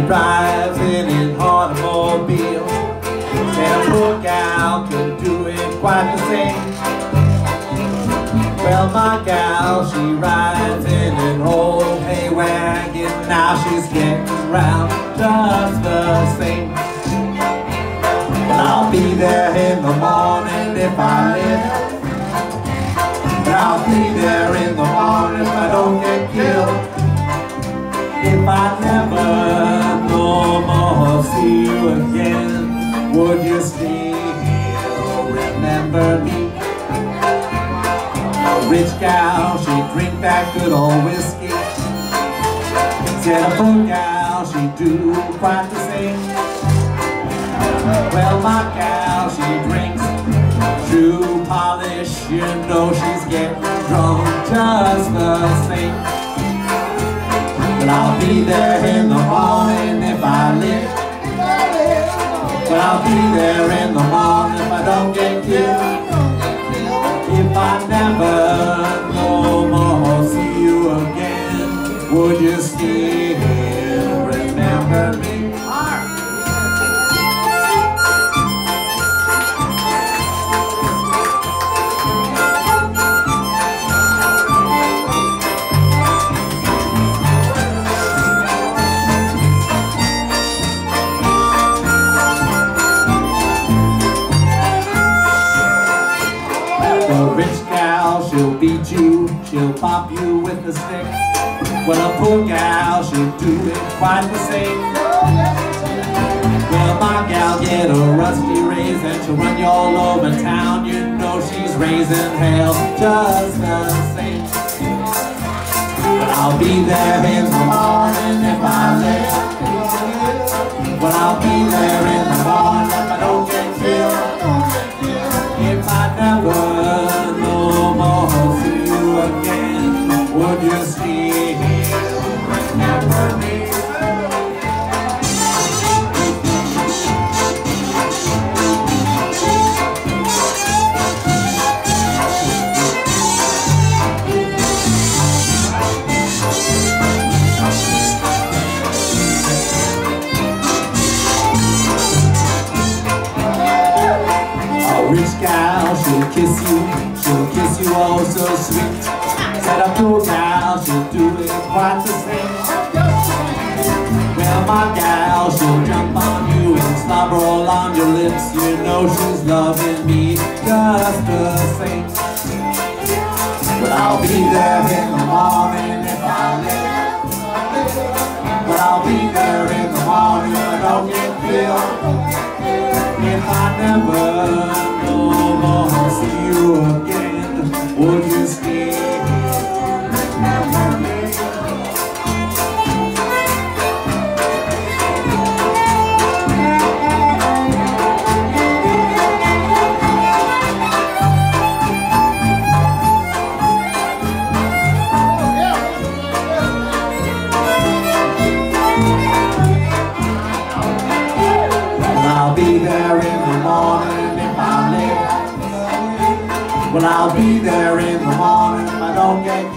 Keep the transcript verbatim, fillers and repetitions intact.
drives in an automobile. Said a poor gal could do it quite the same. Well, my gal, she rides in an old hay wagon. Now she's getting round just the same. But I'll be there in the morning if I live. But I'll be there in the morning if I don't get killed. If I never no more see you again, would you still remember me? A rich gal, she drink that good old whiskey. Said a poor gal, she do quite the same. Well, my gal, she drinks true polish. You know she's getting drunk just the same. But I'll be there in the morning if I live. But I'll be there in the morning if I don't get killed. If I never no more see you again, would you still remember me? A rich gal, she'll beat you, she'll pop you with a stick. Well, a poor gal, she'll do it quite the same. Well, my gal get a rusty razor and she'll run you all over town. You know she's raising hell just the same. But I'll be there in the morning if I live. But I'll be there in the morning if I don't get killed. If I never no more see you again, would you still remember me? A rich gal, she'll kiss you, she'll kiss you oh so sweet. Said a poor gal, she'll do it quite the same. Well, my gal, she'll jump on you and slobber all on your lips. You know she's loving me just the same. But I'll be there in the morning if I live. But I'll be there in the morning if I don't get killed. If I never no more see you again, would you still remember me? I'll be there in the morning if I live. Well, I'll be there in the morning if I don't get